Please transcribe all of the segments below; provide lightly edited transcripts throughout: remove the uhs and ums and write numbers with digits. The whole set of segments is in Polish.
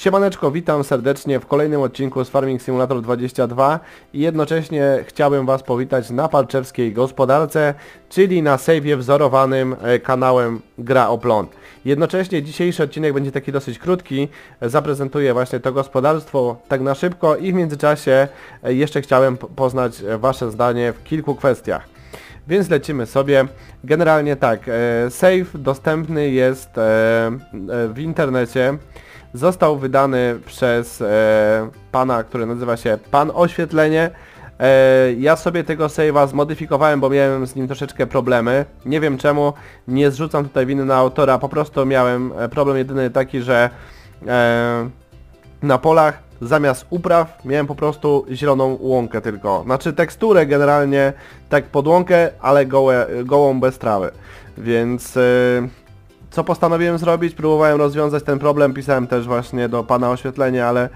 Siemaneczko, witam serdecznie w kolejnym odcinku z Farming Simulator 22 i jednocześnie chciałbym Was powitać na Palczewskiej Gospodarce, czyli na save'ie wzorowanym kanałem Gra o Plon. Jednocześnie dzisiejszy odcinek będzie taki dosyć krótki, zaprezentuję właśnie to gospodarstwo tak na szybko i w międzyczasie jeszcze chciałem poznać Wasze zdanie w kilku kwestiach. Więc lecimy sobie. Generalnie tak, save dostępny jest w internecie. Został wydany przez pana, który nazywa się Pan Oświetlenie. Ja sobie tego save'a zmodyfikowałem, bo miałem z nim troszeczkę problemy. Nie wiem czemu, nie zrzucam tutaj winy na autora, po prostu miałem problem jedyny taki, że na polach zamiast upraw miałem po prostu zieloną łąkę tylko. Znaczy teksturę generalnie tak pod łąkę, ale gołą bez trawy. Więc co postanowiłem zrobić? Próbowałem rozwiązać ten problem, pisałem też właśnie do Pana Oświetlenia, ale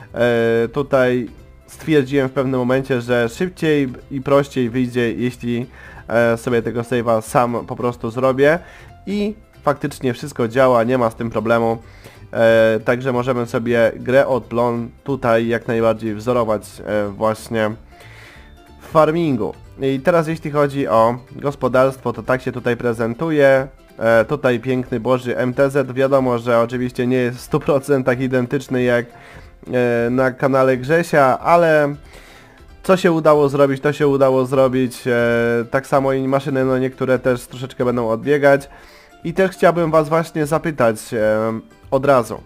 tutaj stwierdziłem w pewnym momencie, że szybciej i prościej wyjdzie, jeśli sobie tego save'a sam po prostu zrobię i faktycznie wszystko działa, nie ma z tym problemu. Także możemy sobie grę od Plon tutaj jak najbardziej wzorować właśnie w farmingu. I teraz jeśli chodzi o gospodarstwo, to tak się tutaj prezentuje. Tutaj piękny Boży MTZ, wiadomo, że oczywiście nie jest w 100% identyczny jak na kanale Grzesia, ale co się udało zrobić, to się udało zrobić. Tak samo i maszyny, no niektóre też troszeczkę będą odbiegać. I też chciałbym Was właśnie zapytać od razu,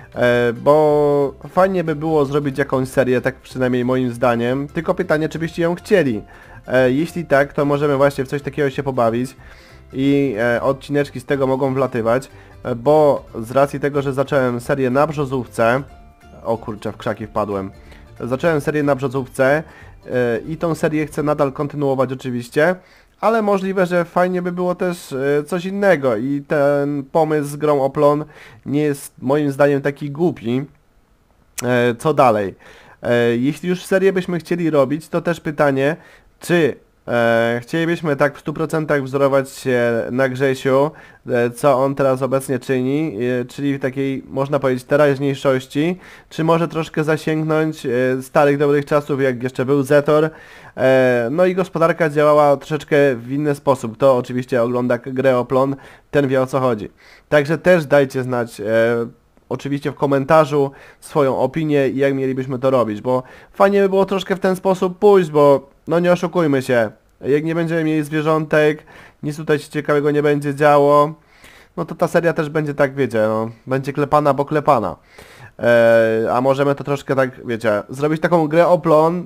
bo fajnie by było zrobić jakąś serię, tak przynajmniej moim zdaniem, tylko pytanie, czy byście ją chcieli. Jeśli tak, to możemy właśnie w coś takiego się pobawić i odcineczki z tego mogą wlatywać, bo z racji tego, że zacząłem serię na brzozówce, o kurczę, w krzaki wpadłem, zacząłem serię na brzozówce i tą serię chcę nadal kontynuować oczywiście, ale możliwe, że fajnie by było też coś innego i ten pomysł z grą o Plon nie jest moim zdaniem taki głupi. Co dalej? Jeśli już serię byśmy chcieli robić, to też pytanie, czy chcielibyśmy tak w 100% wzorować się na Grzesiu, co on teraz obecnie czyni, czyli w takiej, można powiedzieć, teraźniejszości, czy może troszkę zasięgnąć starych dobrych czasów, jak jeszcze był Zetor, no i gospodarka działała troszeczkę w inny sposób. Kto oczywiście ogląda grę o Plon, ten wie o co chodzi. Także też dajcie znać oczywiście w komentarzu swoją opinię i jak mielibyśmy to robić, bo fajnie by było troszkę w ten sposób pójść, bo no nie oszukujmy się, jak nie będziemy mieli zwierzątek, nic tutaj się ciekawego nie będzie działo, no to ta seria też będzie tak, wiecie, no, będzie klepana, bo klepana. A możemy to troszkę tak, wiecie, zrobić taką grę o Plon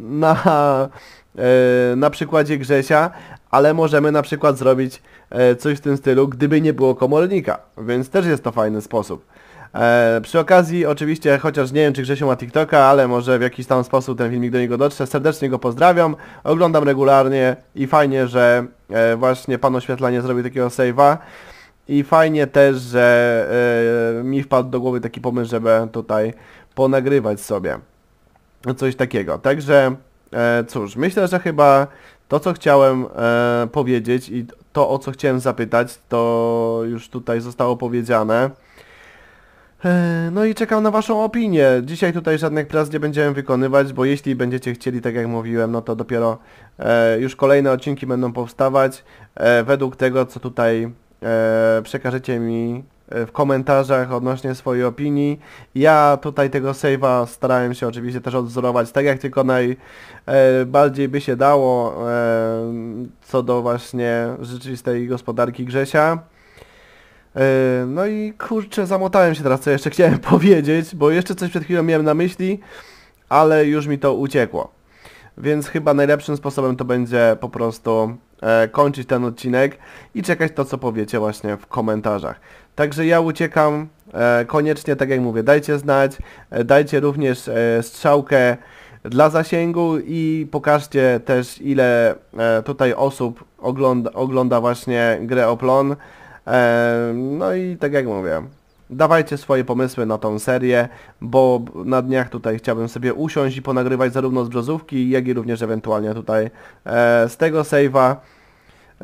na przykładzie Grzesia, ale możemy na przykład zrobić coś w tym stylu, gdyby nie było komornika, więc też jest to fajny sposób. Przy okazji oczywiście, chociaż nie wiem czy Grzesiu ma TikToka, ale może w jakiś tam sposób ten filmik do niego dotrze, serdecznie go pozdrawiam, oglądam regularnie i fajnie, że właśnie Pan Oświetlenie zrobił takiego save'a i fajnie też, że mi wpadł do głowy taki pomysł, żeby tutaj ponagrywać sobie coś takiego. Także cóż, myślę, że chyba to co chciałem powiedzieć i to o co chciałem zapytać, to już tutaj zostało powiedziane. No i czekam na Waszą opinię. Dzisiaj tutaj żadnych prac nie będziemy wykonywać, bo jeśli będziecie chcieli, tak jak mówiłem, no to dopiero już kolejne odcinki będą powstawać według tego, co tutaj przekażecie mi w komentarzach odnośnie swojej opinii. Ja tutaj tego save'a starałem się oczywiście też odwzorować tak jak tylko najbardziej by się dało co do właśnie rzeczywistej gospodarki Grzesia. No i kurczę, zamotałem się teraz, co jeszcze chciałem powiedzieć, bo jeszcze coś przed chwilą miałem na myśli, ale już mi to uciekło. Więc chyba najlepszym sposobem to będzie po prostu kończyć ten odcinek i czekać to, co powiecie właśnie w komentarzach. Także ja uciekam, koniecznie, tak jak mówię, dajcie znać, dajcie również strzałkę dla zasięgu i pokażcie też, ile tutaj osób ogląda właśnie grę o Plon. No i tak jak mówię, dawajcie swoje pomysły na tą serię, bo na dniach tutaj chciałbym sobie usiąść i ponagrywać zarówno z brzozówki, jak i również ewentualnie tutaj z tego save'a.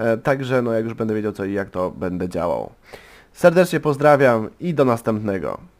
Także no jak już będę wiedział co i jak to będę działał. Serdecznie pozdrawiam i do następnego.